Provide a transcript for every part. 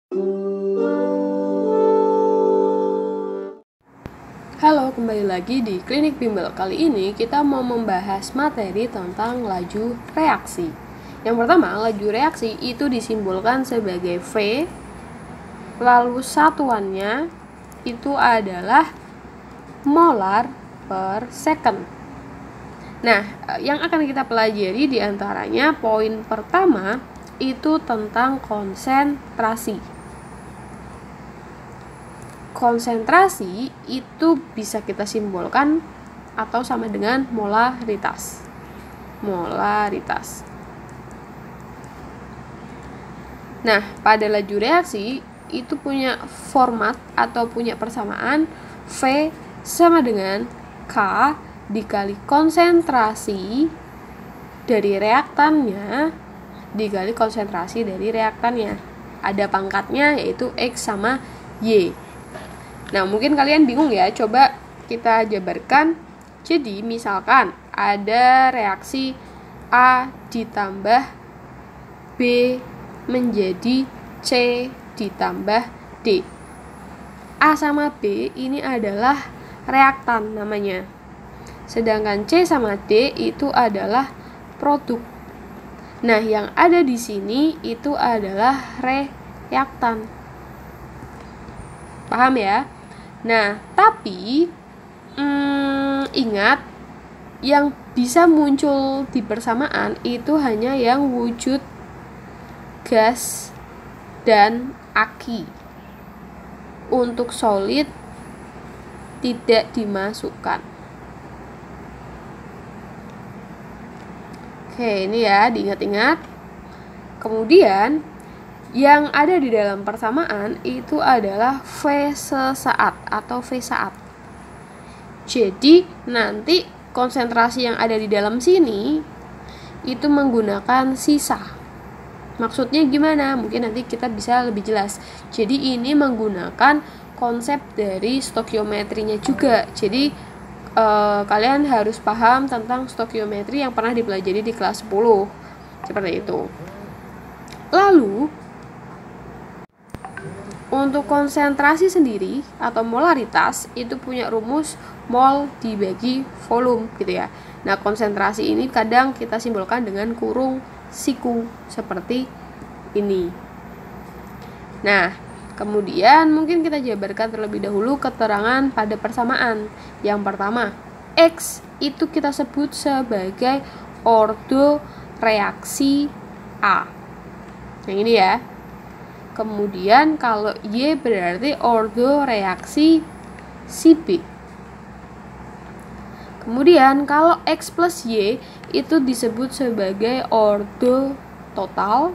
Halo, kembali lagi di Klinik Bimbel. Kali ini kita mau membahas materi tentang laju reaksi. Yang pertama, laju reaksi itu disimbolkan sebagai V, lalu satuannya itu adalah molar per second. Nah, yang akan kita pelajari diantaranya poin pertama itu tentang konsentrasi. Konsentrasi itu bisa kita simbolkan atau sama dengan molaritas. Nah, pada laju reaksi itu punya format atau punya persamaan V sama dengan K dikali konsentrasi dari reaktannya dikali konsentrasi dari reaktannya. Ada pangkatnya yaitu X sama Y. Nah, mungkin kalian bingung ya, coba kita jabarkan. Jadi, misalkan ada reaksi A ditambah B menjadi C ditambah D. A sama B ini adalah reaktan namanya. Sedangkan C sama D itu adalah produk. Nah, yang ada di sini itu adalah reaktan. Paham ya? Nah, tapi ingat, yang bisa muncul di persamaan itu hanya yang wujud gas dan aki. Untuk solid tidak dimasukkan. Oke, ini ya, diingat-ingat. Kemudian yang ada di dalam persamaan itu adalah V sesaat atau V saat. Jadi nanti konsentrasi yang ada di dalam sini itu menggunakan sisa. Maksudnya gimana? Mungkin nanti kita bisa lebih jelas. Jadi ini menggunakan konsep dari stokiometrinya juga. Jadi kalian harus paham tentang stokiometri yang pernah dipelajari di kelas 10. Seperti itu. Lalu untuk konsentrasi sendiri atau molaritas itu punya rumus mol dibagi volume gitu ya. Nah, konsentrasi ini kadang kita simbolkan dengan kurung siku seperti ini. Nah, kemudian mungkin kita jabarkan terlebih dahulu keterangan pada persamaan. Yang pertama, X itu kita sebut sebagai ordo reaksi A. Yang ini ya. Kemudian kalau Y berarti ordo reaksi si B. Kemudian kalau X plus Y itu disebut sebagai ordo total.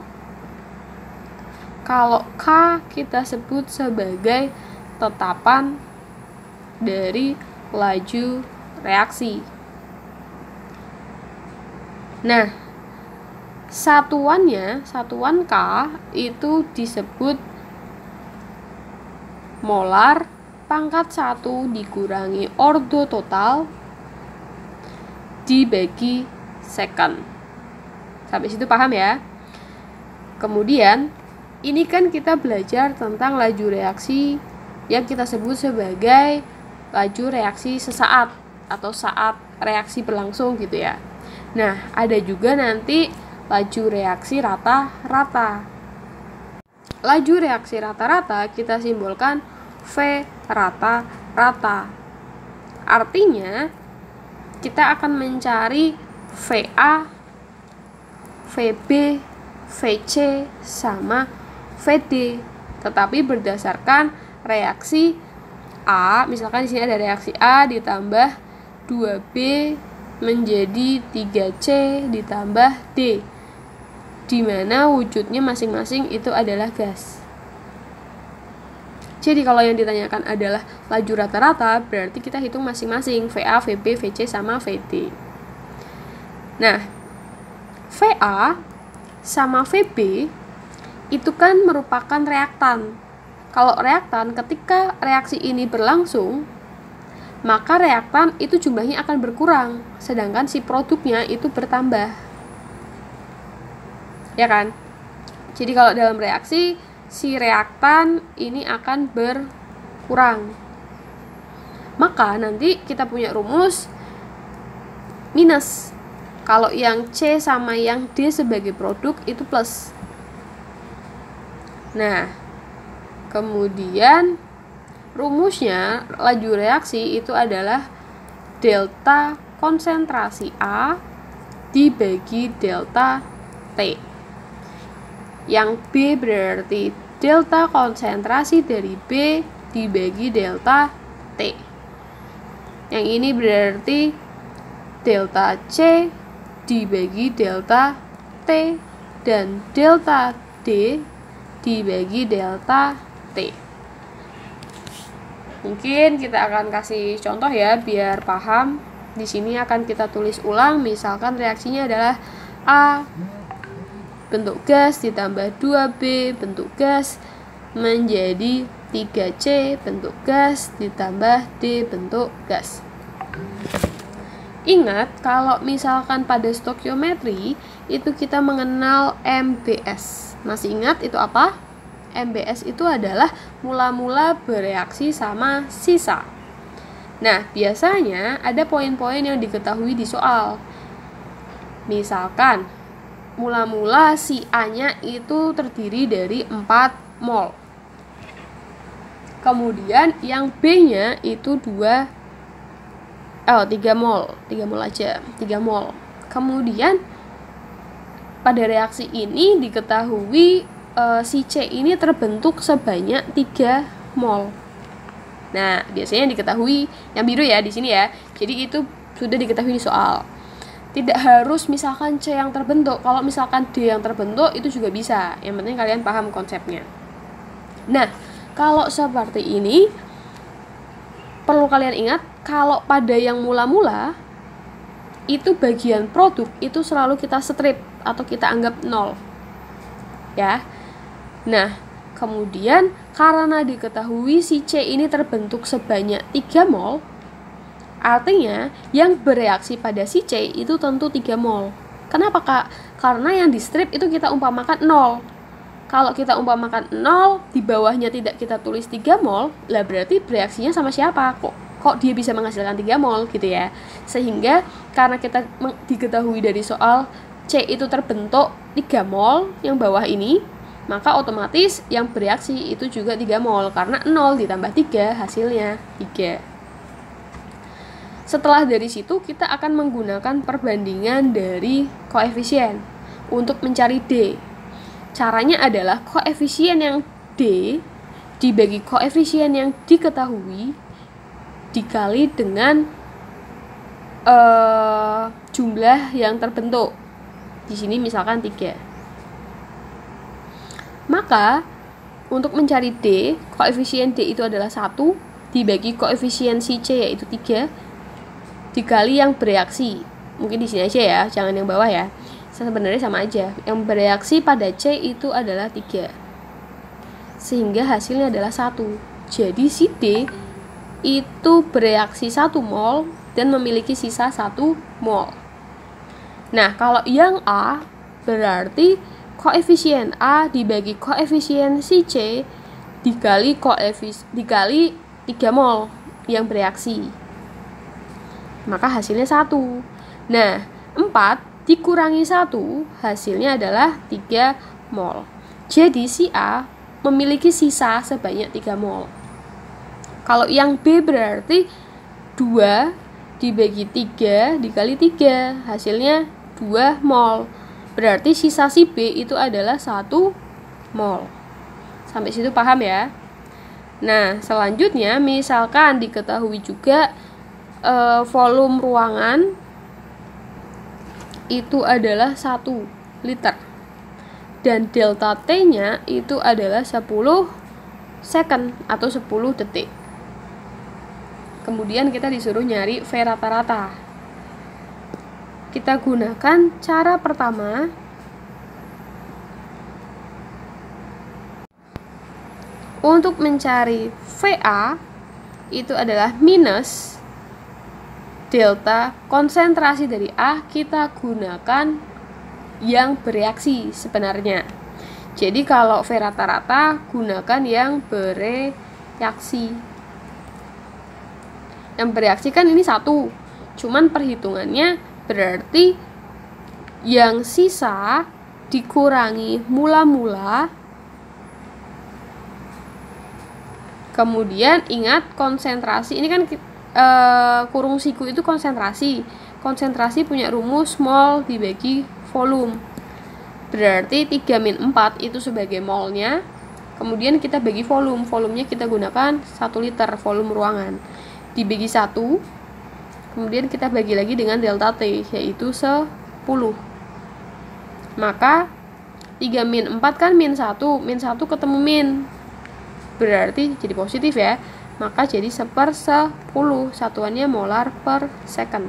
Kalau K kita sebut sebagai tetapan dari laju reaksi. Nah, satuan K itu disebut molar pangkat 1 dikurangi ordo total dibagi second. Sampai situ paham ya? Kemudian ini kan kita belajar tentang laju reaksi yang kita sebut sebagai laju reaksi sesaat atau saat reaksi berlangsung gitu ya. Nah, ada juga nanti laju reaksi rata-rata. Laju reaksi rata-rata kita simbolkan V rata-rata. Artinya kita akan mencari VA, VB, VC sama VD, tetapi berdasarkan reaksi A. Misalkan di sini ada reaksi A ditambah 2B menjadi 3C ditambah D, di mana wujudnya masing-masing itu adalah gas. Jadi kalau yang ditanyakan adalah laju rata-rata, berarti kita hitung masing-masing VA, VB, VC sama VD. Nah, VA sama VB itu kan merupakan reaktan. Kalau reaktan, ketika reaksi ini berlangsung, maka reaktan itu jumlahnya akan berkurang, sedangkan si produknya itu bertambah. Ya kan? Jadi kalau dalam reaksi si reaktan ini akan berkurang. Maka nanti kita punya rumus minus. Kalau yang C sama yang D sebagai produk itu plus. Nah, kemudian rumusnya laju reaksi itu adalah delta konsentrasi A dibagi delta T. Yang B berarti delta konsentrasi dari B dibagi delta T. Yang ini berarti delta C dibagi delta T dan delta D dibagi delta T. Mungkin kita akan kasih contoh ya biar paham. Di sini akan kita tulis ulang, misalkan reaksinya adalah A bentuk gas ditambah 2B bentuk gas menjadi 3C bentuk gas ditambah D bentuk gas. Ingat, kalau misalkan pada stokiometri itu kita mengenal MBS. Masih ingat itu apa? MBS itu adalah mula-mula bereaksi sama sisa. Nah, biasanya ada poin-poin yang diketahui di soal. Misalkan, mula-mula si A-nya itu terdiri dari 4 mol. Kemudian yang B-nya itu 3 mol aja, 3 mol. Kemudian pada reaksi ini diketahui si C ini terbentuk sebanyak 3 mol. Nah, biasanya diketahui yang biru ya di sini ya. Jadi itu sudah diketahui di soal. Tidak harus misalkan C yang terbentuk. Kalau misalkan D yang terbentuk itu juga bisa. Yang penting kalian paham konsepnya. Nah, kalau seperti ini perlu kalian ingat, kalau pada yang mula-mula itu bagian produk itu selalu kita strip atau kita anggap 0 ya. Nah, kemudian karena diketahui si C ini terbentuk sebanyak 3 mol, artinya yang bereaksi pada si C itu tentu 3 mol. Kenapa Kak? Karena yang di strip itu kita umpamakan 0. Kalau kita umpamakan 0, di bawahnya tidak kita tulis 3 mol, lah berarti bereaksinya sama siapa? Kok dia bisa menghasilkan 3 mol gitu ya. Sehingga karena kita diketahui dari soal C itu terbentuk 3 mol yang bawah ini, maka otomatis yang bereaksi itu juga 3 mol karena 0 ditambah 3 hasilnya 3. Setelah dari situ kita akan menggunakan perbandingan dari koefisien untuk mencari D. Caranya adalah koefisien yang D dibagi koefisien yang diketahui dikali dengan jumlah yang terbentuk. Di sini misalkan 3. Maka untuk mencari D, koefisien D itu adalah 1 dibagi koefisien si C yaitu 3 dikali yang bereaksi. Mungkin di sini aja ya, jangan yang bawah ya. Sebenarnya sama aja. Yang bereaksi pada C itu adalah 3. Sehingga hasilnya adalah 1. Jadi si D itu bereaksi 1 mol dan memiliki sisa 1 mol. Nah, kalau yang A berarti koefisien A dibagi koefisien si C dikali 3 mol yang bereaksi. Maka hasilnya 1. Nah, 4 dikurangi 1 hasilnya adalah 3 mol. Jadi si A memiliki sisa sebanyak 3 mol. Kalau yang B berarti 2 dibagi 3 dikali 3 hasilnya 2 mol. Berarti sisa si B itu adalah 1 mol. Sampai situ paham ya? Nah, selanjutnya misalkan diketahui juga volume ruangan itu adalah 1 liter dan delta T-nya itu adalah 10 second atau 10 detik. Kemudian kita disuruh nyari V rata-rata. Kita gunakan cara pertama. Untuk mencari VA itu adalah minus delta konsentrasi dari A, kita gunakan yang bereaksi sebenarnya. Jadi kalau V rata-rata gunakan yang bereaksi. Yang bereaksi kan ini 1, cuman perhitungannya berarti yang sisa dikurangi mula-mula. Kemudian ingat konsentrasi, ini kan kurung siku itu konsentrasi. Konsentrasi punya rumus mol dibagi volume. Berarti 3-4 itu sebagai molnya. Kemudian kita bagi volume. Volumenya kita gunakan 1 liter volume ruangan. Dibagi 1. Kemudian kita bagi lagi dengan delta T, yaitu 10. Maka 3-4 kan min 1 ketemu min. Berarti jadi positif ya. Maka jadi 1/10. Satuannya molar per second.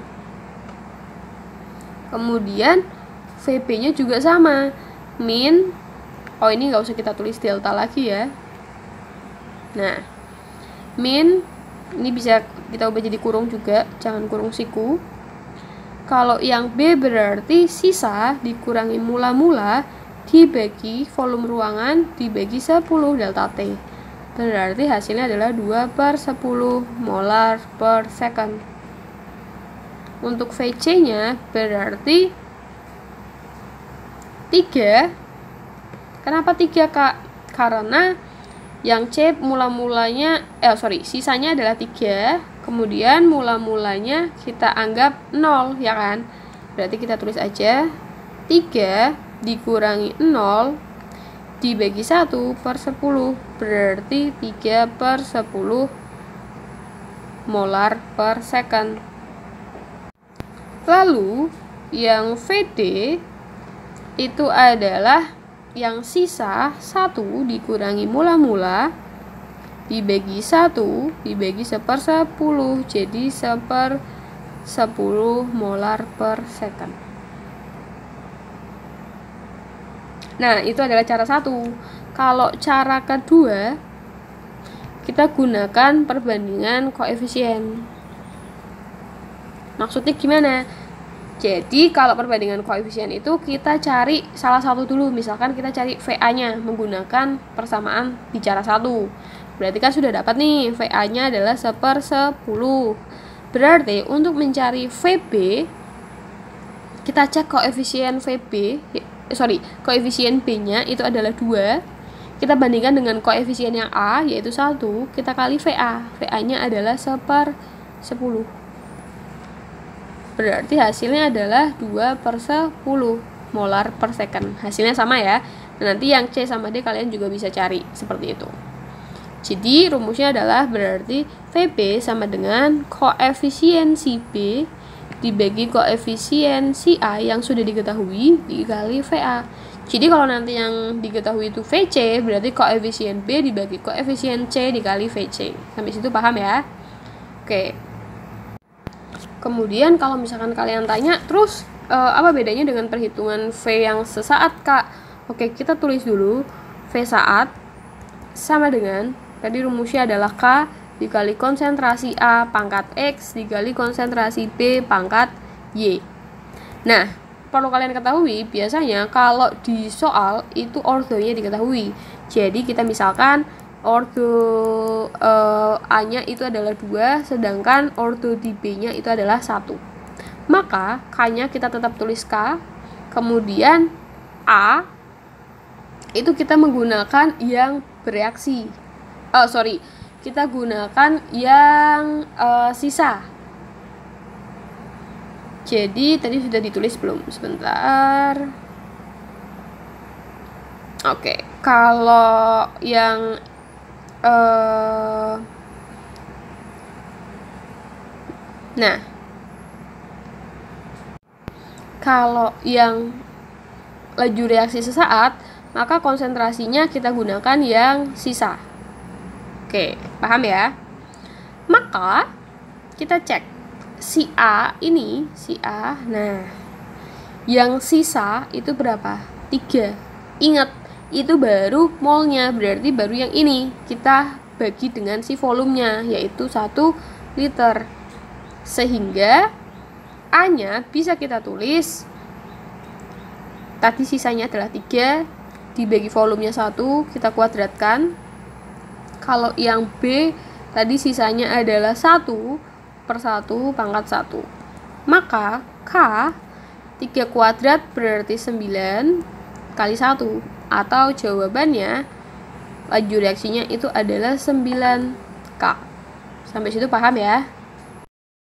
Kemudian VB-nya juga sama. Min, ini nggak usah kita tulis delta lagi ya. Nah, min, ini bisa kita ubah jadi kurung juga, jangan kurung siku. Kalau yang B berarti sisa dikurangi mula-mula dibagi volume ruangan dibagi 10 delta T. Berarti hasilnya adalah 2/10 molar per second. Untuk VC-nya berarti 3. Kenapa 3, Kak? Karena yang C sisanya adalah 3, kemudian mula-mulanya kita anggap 0, ya kan? Berarti kita tulis aja 3 dikurangi 0 dibagi 1/10, berarti 3/10 molar per second. Lalu yang VD itu adalah yang sisa 1 dikurangi mula-mula dibagi 1 dibagi 1/10, jadi 1/10 molar per second. Nah, itu adalah cara 1. Kalau cara kedua, kita gunakan perbandingan koefisien. Maksudnya gimana? Jadi kalau perbandingan koefisien itu kita cari salah satu dulu. Misalkan kita cari VA-nya menggunakan persamaan bicara 1. Berarti kan sudah dapat nih, VA-nya adalah 1/10. Berarti untuk mencari VB, kita cek koefisien koefisien B-nya itu adalah 2. Kita bandingkan dengan koefisien yang A, yaitu 1, kita kali VA. VA-nya adalah 1/10. Berarti hasilnya adalah 2/10 molar per second. Hasilnya sama ya. Nah, nanti yang C sama D kalian juga bisa cari seperti itu. Jadi rumusnya adalah berarti VB sama dengan koefisiensi B dibagi koefisiensi A yang sudah diketahui dikali VA. Jadi kalau nanti yang diketahui itu VC, berarti koefisien B dibagi koefisien C dikali VC. Sampai situ paham ya? Oke. Kemudian kalau misalkan kalian tanya, terus apa bedanya dengan perhitungan V yang sesaat, Kak? Oke, kita tulis dulu. V saat sama dengan, tadi rumusnya adalah K dikali konsentrasi A pangkat X dikali konsentrasi B pangkat Y. Nah, perlu kalian ketahui, biasanya kalau di soal itu ordonya diketahui. Jadi kita misalkan ordo A-nya itu adalah 2, sedangkan ordo di B-nya itu adalah 1. Maka K-nya kita tetap tulis K, kemudian A itu kita menggunakan yang bereaksi. Kita gunakan yang sisa. Jadi tadi sudah ditulis belum? Sebentar. Oke, kalau yang kalau yang laju reaksi sesaat, maka konsentrasinya kita gunakan yang sisa. Oke, paham ya? Maka kita cek si A ini, nah, yang sisa itu berapa? 3. Ingat, itu baru molnya, berarti baru yang ini kita bagi dengan si volumenya, yaitu 1 liter. Sehingga A-nya bisa kita tulis, tadi sisanya adalah 3, dibagi volumenya 1, kita kuadratkan. Kalau yang B tadi sisanya adalah 1/1 pangkat 1. Maka K 3 kuadrat berarti 9 kali 1, atau jawabannya laju reaksinya itu adalah 9K. Sampai situ paham ya?